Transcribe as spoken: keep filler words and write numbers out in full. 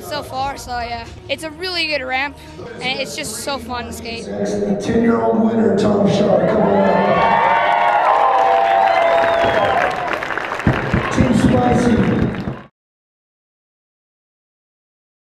so far, so yeah. It's a really good ramp, and it's just so fun to skate. The ten-year-old winner, Tom Shaw, coming up. Team Spicy.